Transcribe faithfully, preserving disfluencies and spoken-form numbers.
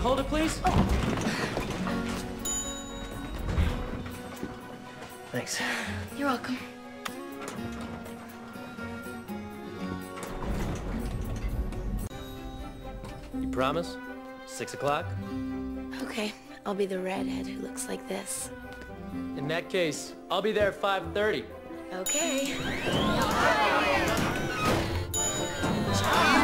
hold it, please. Oh. Thanks. You're welcome. You promise? Six o'clock? Okay, I'll be the redhead who looks like this. In that case, I'll be there at five thirty. Okay.